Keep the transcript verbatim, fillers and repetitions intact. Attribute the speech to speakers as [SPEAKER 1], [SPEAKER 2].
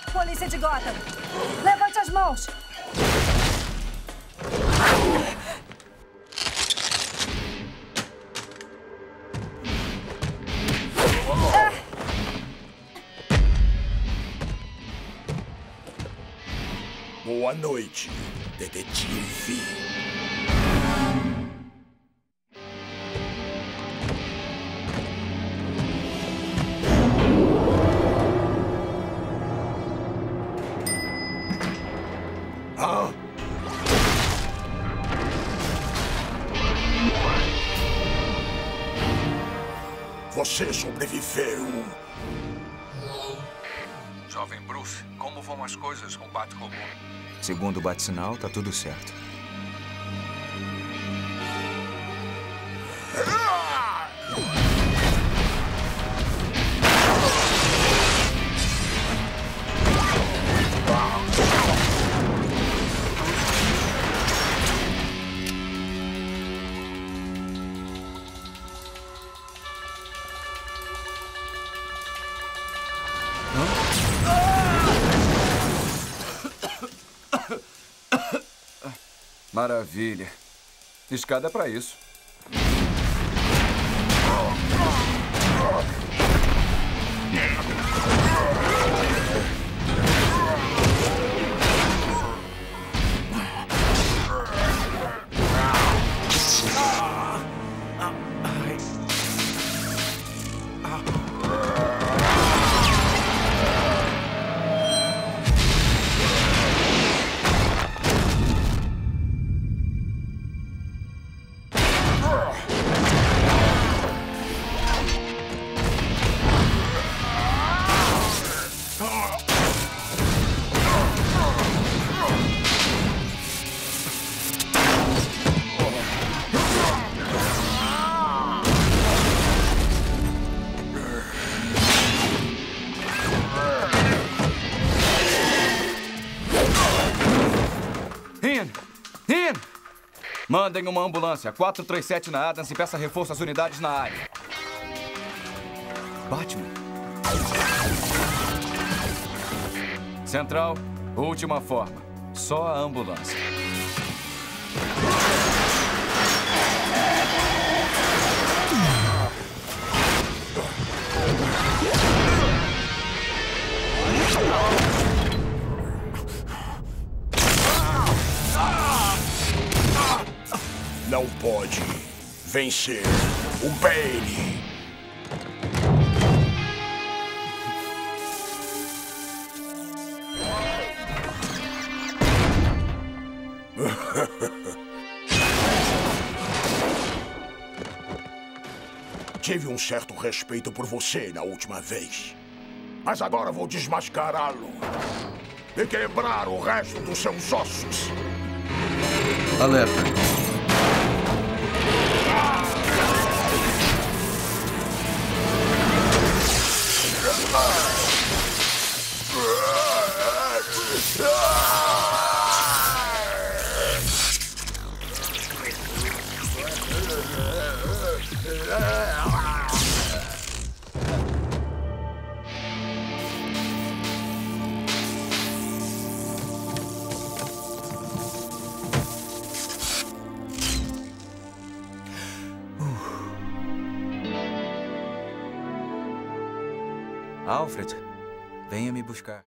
[SPEAKER 1] Polícia de Gotham! Levante as mãos!
[SPEAKER 2] Boa noite, detetive. Ah? Você sobreviveu.
[SPEAKER 3] Jovem Bruce, como vão as coisas com o Bat-Robô?
[SPEAKER 4] Segundo o bate-sinal, tá tudo certo.
[SPEAKER 5] Maravilha. Escada é pra isso. Ian! Mandem uma ambulância. quatro três sete na Adams e peça reforço às unidades na área. Batman. Central, última forma. Só a ambulância.
[SPEAKER 2] Não pode vencer o Bane. Tive um certo respeito por você na última vez. Mas agora vou desmascará-lo e quebrar o resto dos seus ossos.
[SPEAKER 6] Alerta.
[SPEAKER 4] Alfred, venha me buscar.